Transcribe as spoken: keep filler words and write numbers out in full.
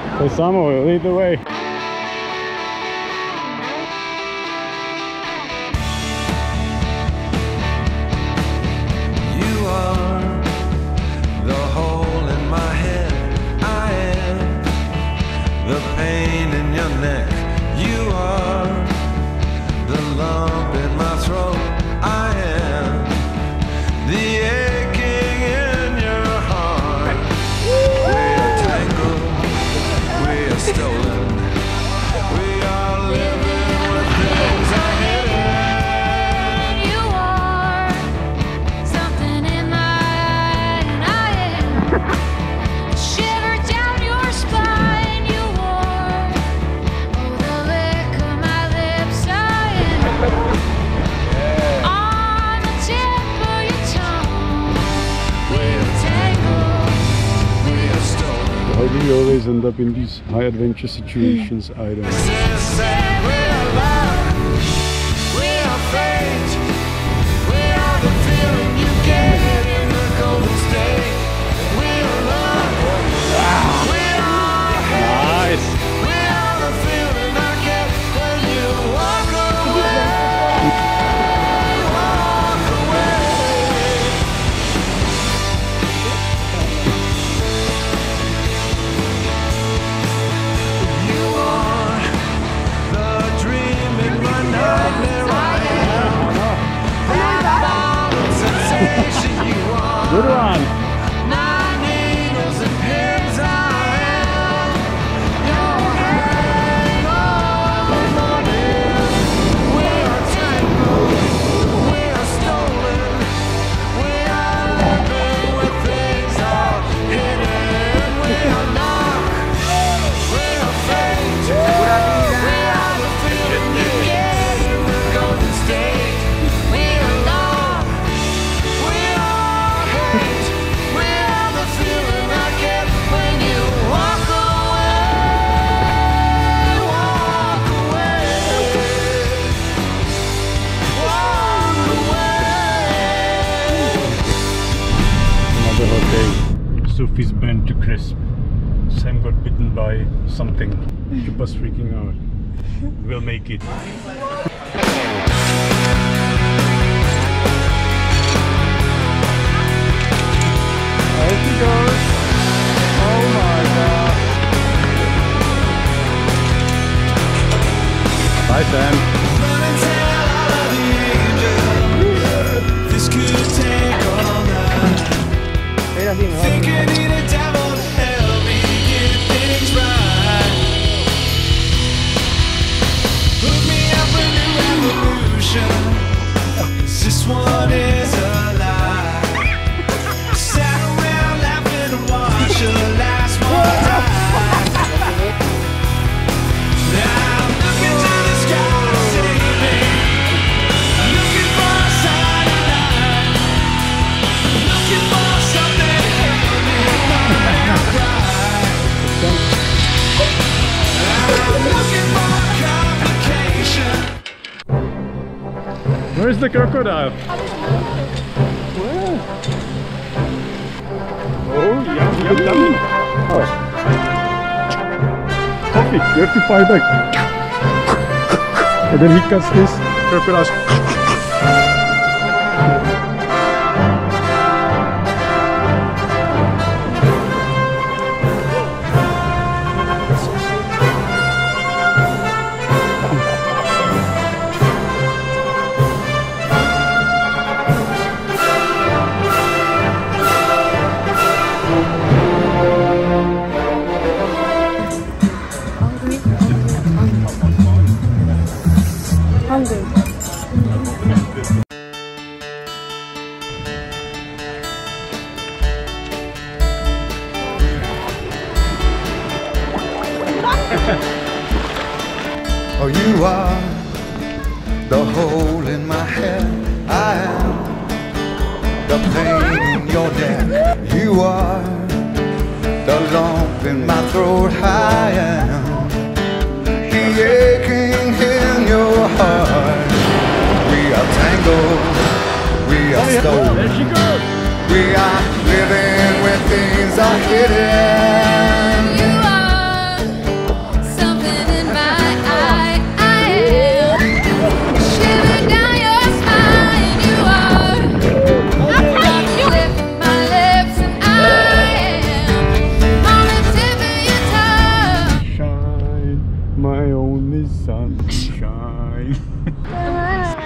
So Samuel, lead the way. You are the hole in my head. I am the pain in your neck. You are the lump in my throat. I am the aching in your heart. We are tangled, we are stolen, we are living with things are hidden. You are something in my eye, and I am a shiver down your spine. You are oh the lick of my lips. I am on the tip of your tongue. We are tangled, we are stolen. Why do you always end up in these high adventure situations? I don't know. We are love, we are fate, we are the feeling you get in the golden state. We are love, we are hate, Nice. we are the feeling I get when you walk away, walk away. You are the dream in my nightmare. I am that violent sensation. You are Good one. my needles and pins. I am your hang all the morning. We are tangled, we are stolen, we are living with things all hidden. We are locked, we are fate, we are the feeling you get in the golden state. We are love, we are hate, we are the feeling I get when you walk away, walk away, walk away. Another hot day. Sophie's burnt to crisp. Sam got bitten by something. Chupa's freaking out. We'll make it. There she goes. Oh my god. Bye, Sam. Run and tell all of the angels, this could take all night. Think I need a devil to help me get things right. Put me up a new revolution, 'cause this one is a lie. Sat around laughing and watched the last one die. Now I'm looking to the sky to save me, looking for a sign of light, looking for something to help me while I cry. I'm looking for complication. Where's the crocodile? Where? Oh, yum, yum, yum. Oh. Coffee, you have to fire back. And then he cuts this crocodile. Hungry. Oh, you are the hole in my head. I am the pain in your neck. You are the lump in my throat. I am the aching in your heart. We are tangled, we are stolen. There she goes. We are living where things are hidden. You are my only sunshine.